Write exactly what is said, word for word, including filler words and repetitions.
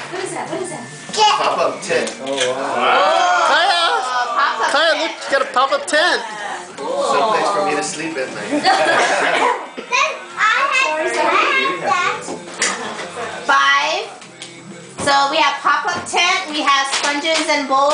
What is that? What is that? Pop-up tent. Oh, wow. Wow. Kaya! Oh, pop-up Kaya, tent. look, you got a pop-up tent. Cool. Some place for me to sleep at night. Five. So we have pop-up tent, we have sponges and bowls.